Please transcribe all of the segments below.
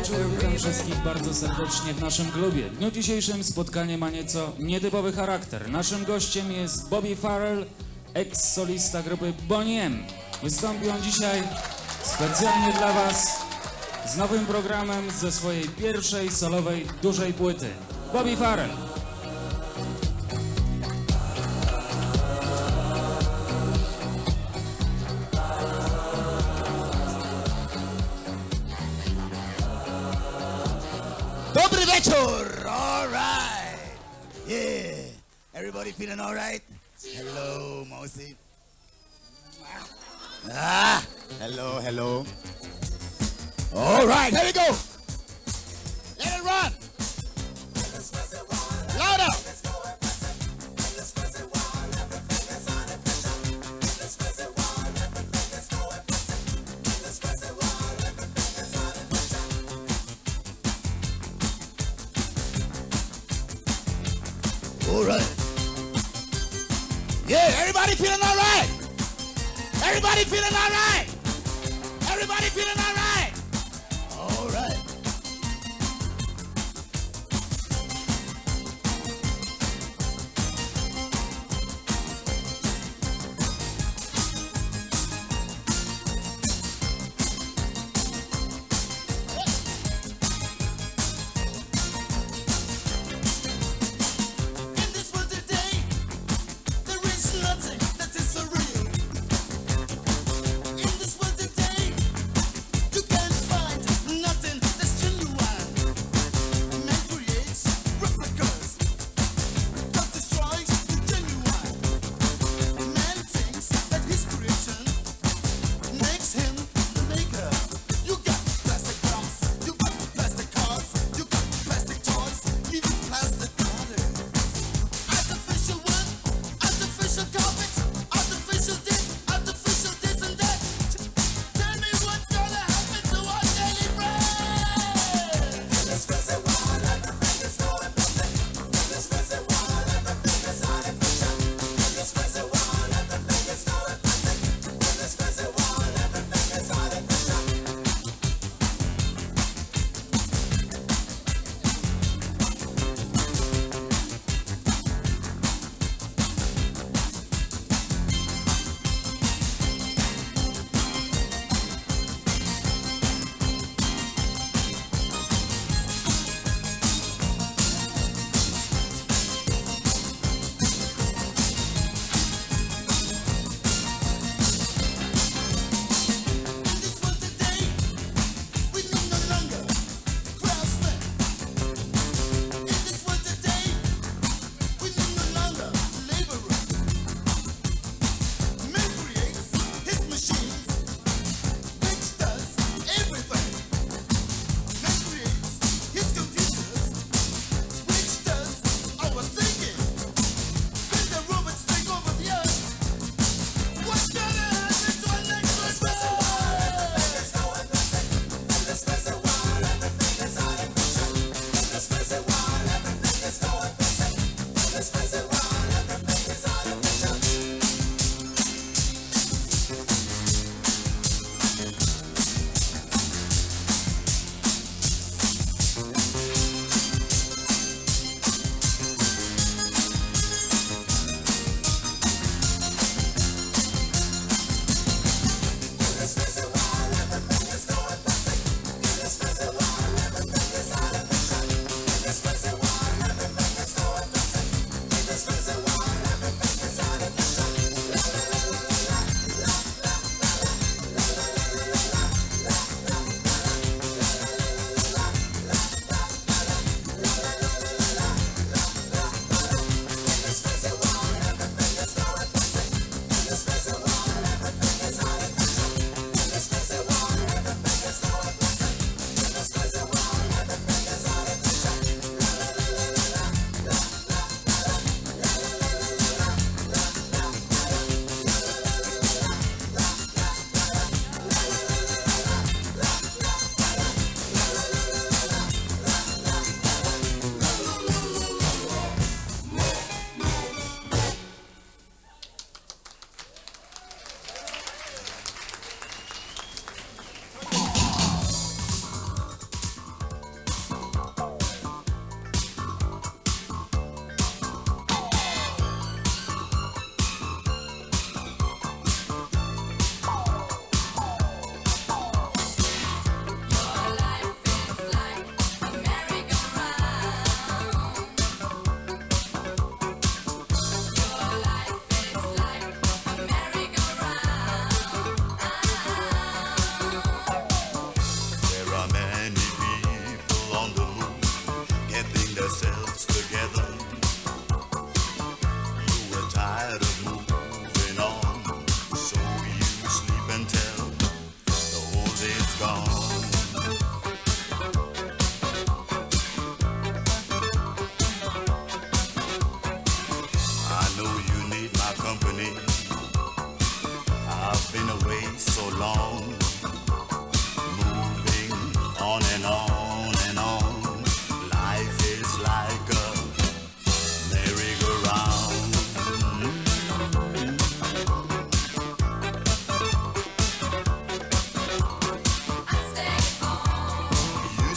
wieczór, witam wszystkich bardzo serdecznie w naszym klubie. W dniu dzisiejszym spotkanie ma nieco nietypowy charakter. Naszym gościem jest Bobby Farrell, ex-solista grupy Boney M. Wystąpi on dzisiaj specjalnie dla Was z nowym programem ze swojej pierwszej solowej dużej płyty. Bobby Farrell. Dobry wieczór! All right! Yeah! Everybody feeling all right? Hello, Mousy. Ah! Hello, hello. All right, here we go! Let it run! Louder! All right. Yeah, everybody feeling all right? Everybody feeling all right? Everybody feeling all right? All right. In this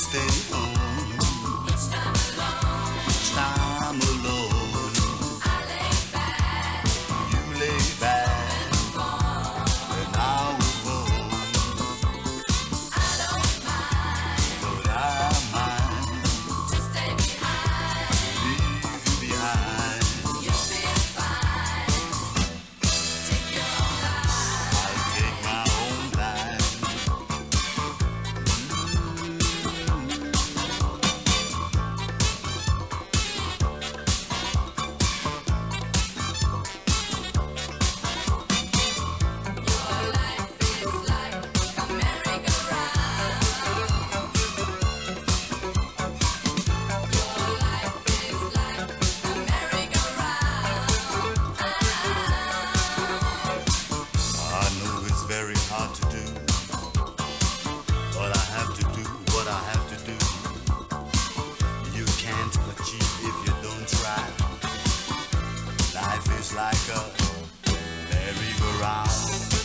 stay home. Each time alone. I lay back. You lay back. And I will fall. I don't mind. But I mind. To stay behind. Leave you behind. You'll be fine. Take your own life. I'll take my own life. I know it's very hard to do, but I have to do what I have to do. You can't achieve if you don't try. Life is like a merry-go-round.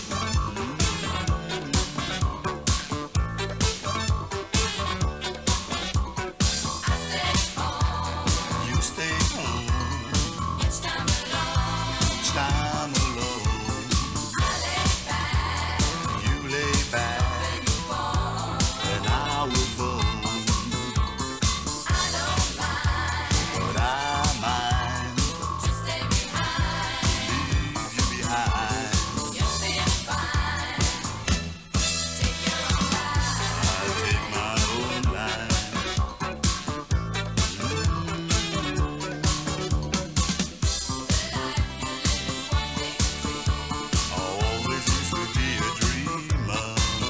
You stay home. Each time alone. You lay back. And I will fall. But I mind. Leave you behind. I'll take my own life. I always used to be a dreamer.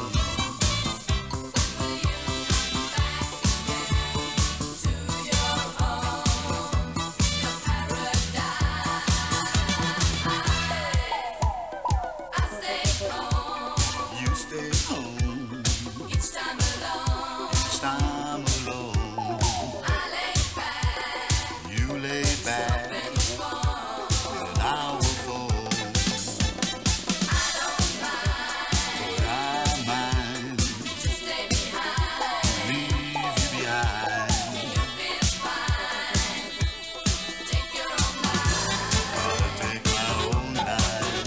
You stay home. Each time alone. You lay back. And I will fall. But I mind. Leave you behind. I'll take my own life.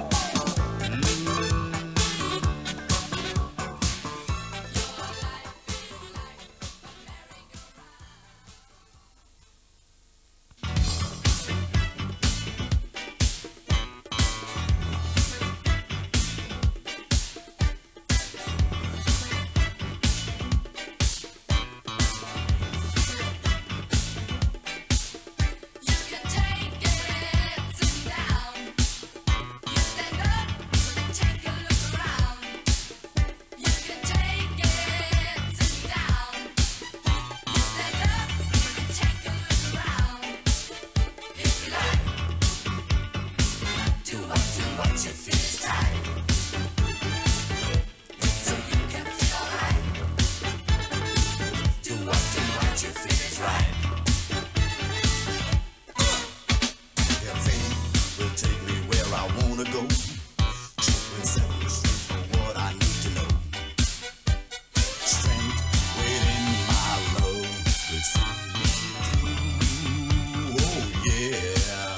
Your fame will take me where I wanna go. Tripping 7th Street for what I need to know. Strength waiting my love will see me through. Oh yeah.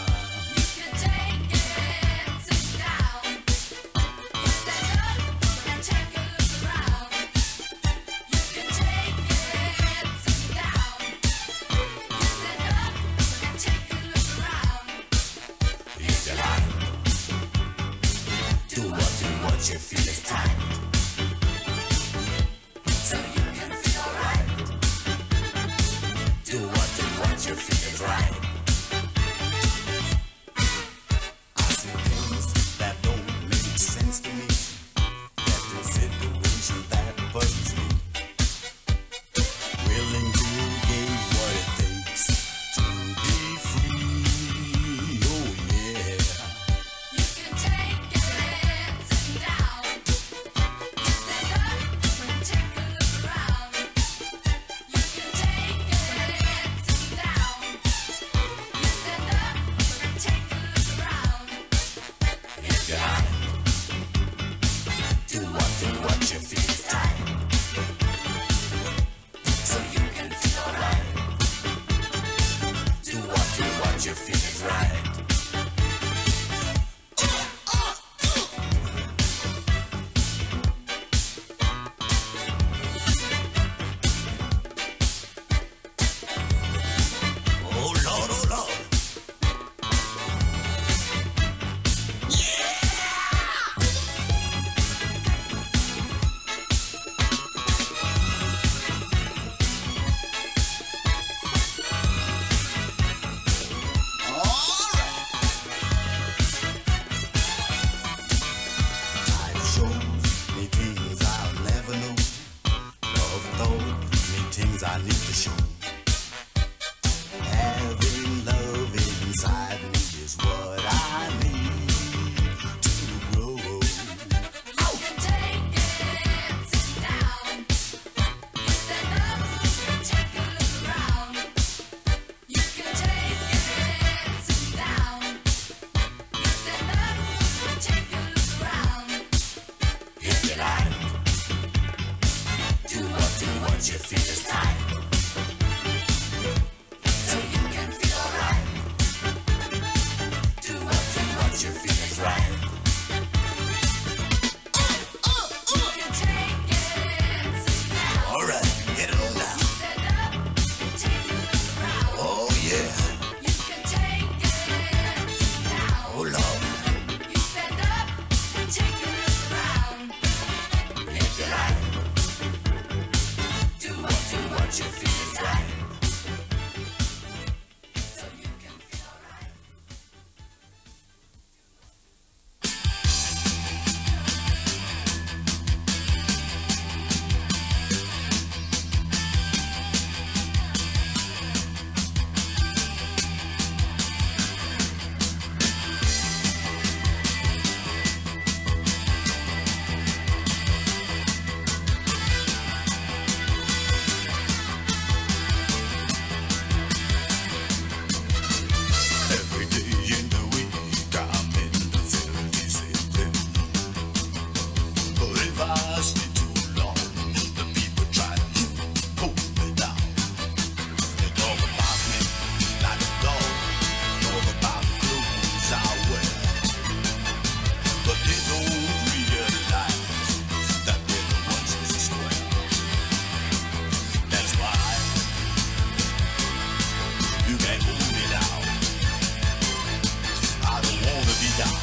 If you like, do what you feel is time. So you can feel alright. Do what you feel is right. I see things that don't make sense to me. That the situation that bugs me. Willing to give what it takes to be free. Oh yeah. what you feel is tight. So you can feel alright. Do what you feel is right. You can take it, sit down. Alright, get it on down. Stand up, take it around. Oh yeah. You can take it, sit down. Oh Lord. You stand up, take it around. If you like, do what you feel is right. So you can feel alright. Every day in the week, I'm in the very discipline. But if I stay too long, the people try to pull me down. They talk about me like a dog, talk about the clothes I wear. But they don't realize that they're the ones who's square. That's why you can't hold me down. I don't wanna be down.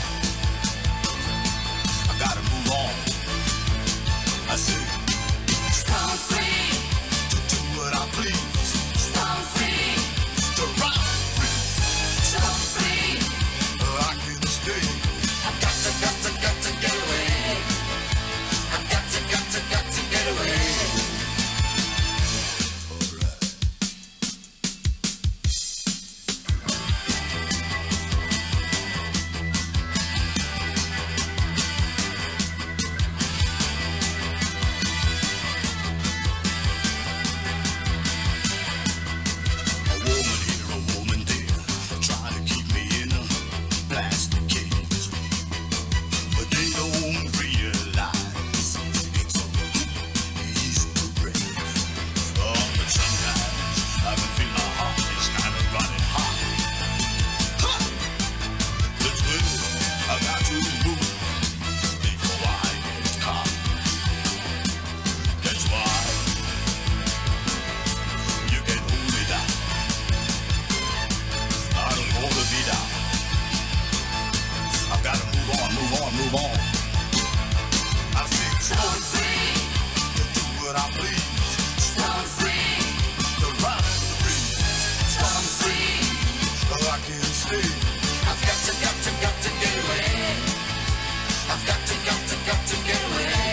I gotta move on. I say, stone free to do what I please. Stone free to rock free. Stone free. I can stay. I've got to get away. I've got to get away. Alright. A woman here, a woman there, trying to keep me in a plastic cage. But they don't realize it's so easy to break. Oh, but sometimes I can feel my heart is kind of running hot. Ha! That's when I got to move before I get caught. That's why you can hold me down. I don't wanna be down. I've got to move on, move on, move on. I say stone free to do what I please. Stone free to rock the breeze. Stone free, I can't stay. I've got to get away. I've got to get away.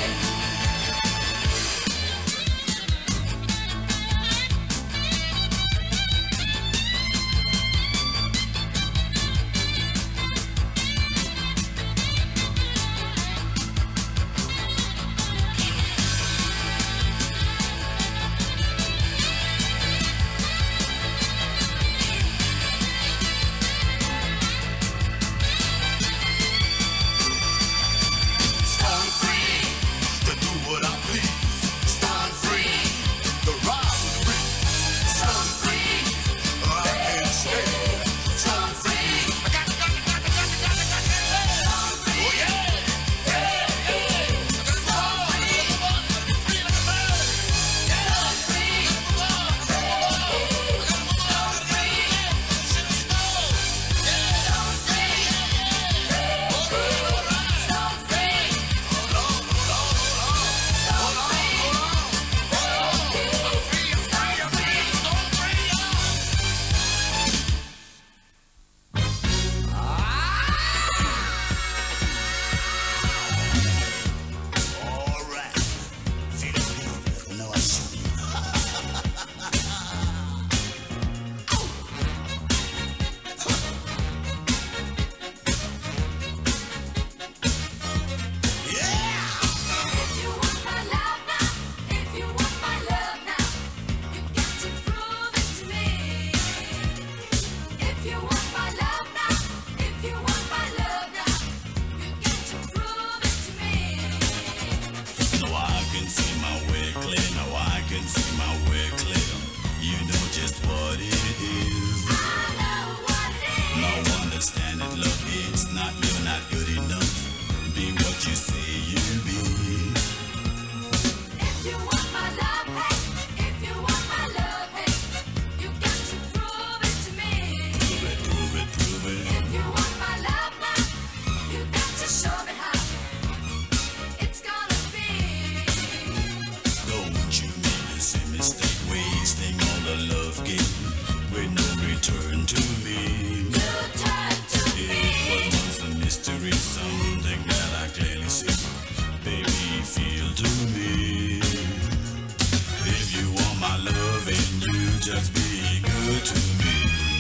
Just be good to me.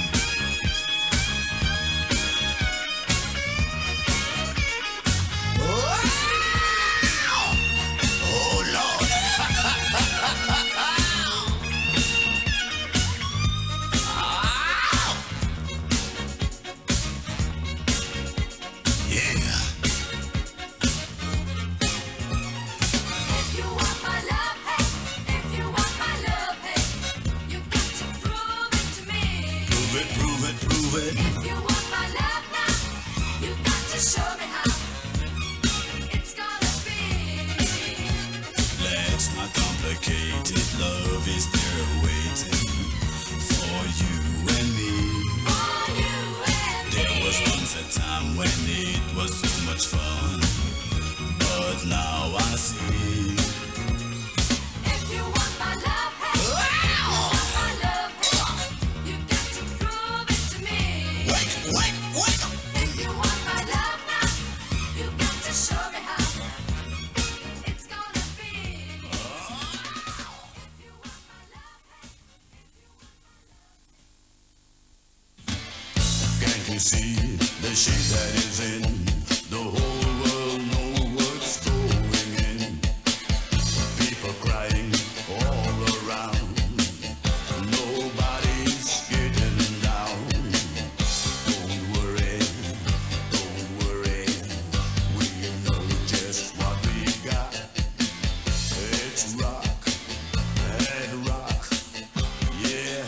Oh Lord. Yeah. Prove it. If you want my love now, you've got to show me how it's gonna be. Let's not complicate it. Love is there waiting for you and me. For you and There me. was once a time when it was so much fun, but now I see. If you want my love, hey, if you want my love, hey, you've got to prove it to me. Wake. If you want my love now, you've got to show me how it's gonna be. If you want my love, hey, Can't you see the shape that is in? The whole world knows what's going in. People crying all around. Nobody's getting down. Don't worry. We know just what we got. It's rock and rock. Yeah.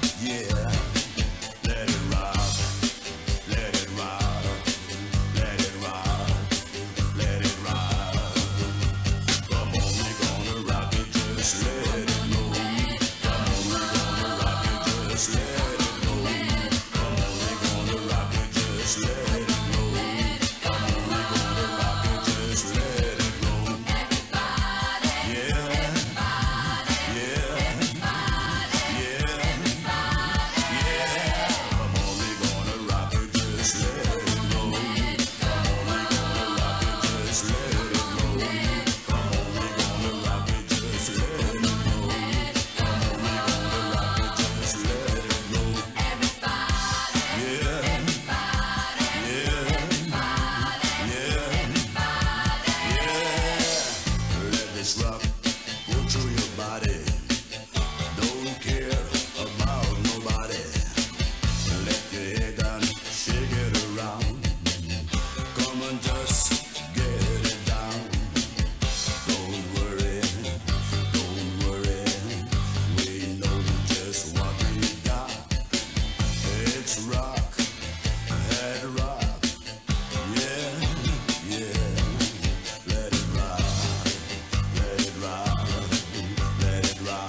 Let it rock. Let it rock. Let it rock. Let it rock. Come on, we gonna rock it, just let it go. Come on, we gonna rock it, just let it go. Come on, we gonna rock it, just let it go. Come on, we gonna rock it, just let it go. Yeah. Come on, we gonna rock it, just let it go. Come on, we gonna rock it, just let it go. Come on, we gonna rock it, just let it go. Come on, we gonna rock it, just let it go. Let this rock go through your body. Don't care about nobody. Let your head down, shake it around. Come on, just get it down. Don't worry. We know just what we got. It's rock and rock. Yeah. Let it rock. Let it rock. Let it rock.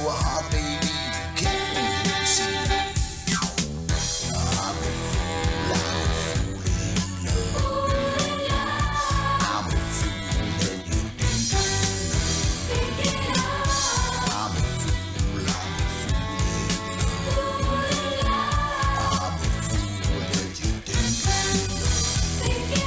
are, baby, can't you see? I'm a fool in love. I'm a fool and you think I'm a fool in love. I'm a fool and you think